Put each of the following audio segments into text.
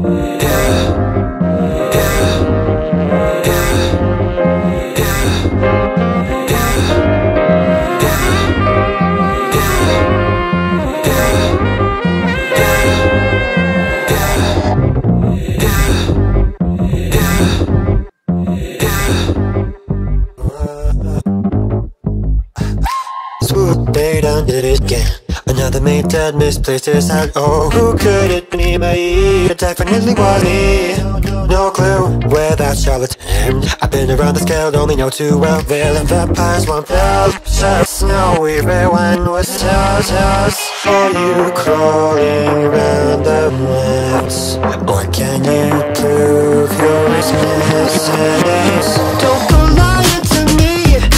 They done did it again. Another mate that misplaced his hat. Oh, who could it be? It definitely was me. No clue where that Charlotte aimed. I've been around the scale, only know too well. Veil and vampires won't tell. Snowy everyone was tells us. Are you crawling around the woods? Or can you prove your innocence? Don't go lying to me.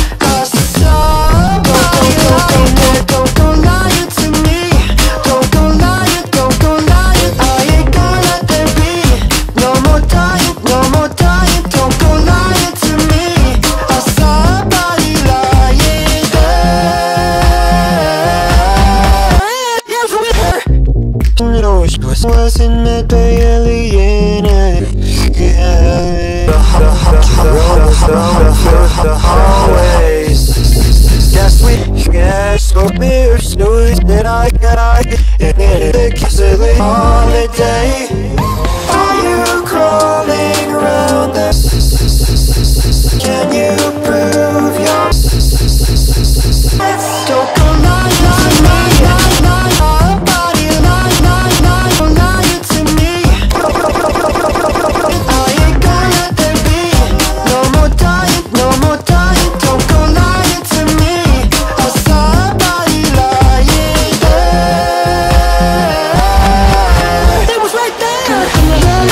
Don't go lying to me. Don't go lying, don't go lying. I ain't gonna let there be no more dying, no more dying. Don't go lying to me. I saw a body lying there. Wasn't met by alien. The hallways. Yes, we smoke mirrors, snooze, then I get the kiss of the holiday. Are you crawling around this? Can you prove your don't go lying to me. I ain't gonna let there be no more dying, no more dying. Don't go lying to me. I saw a body lying there. It was right there. It was right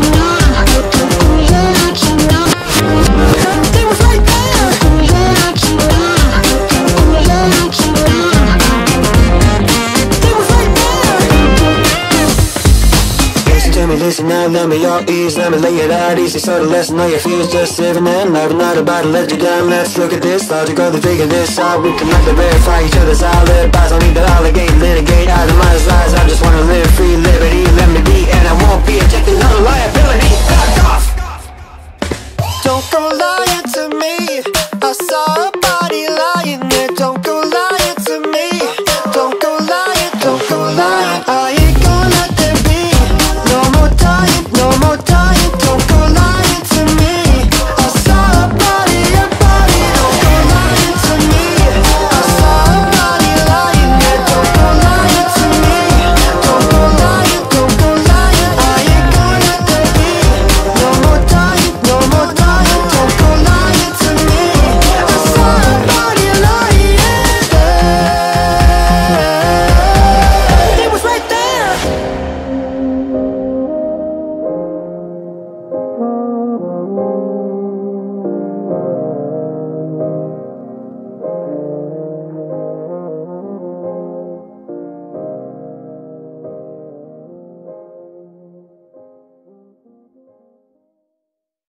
there. Listen now, let me your ease, let me lay it out easy. So the lesson all your fears, just living and loving, not about to let you down. Let's look at this, logical, to figure this out. We can have to verify each other's alibis. Don't need to allegate, litigate, itemize lies. I just wanna live free liberty, let me be, and I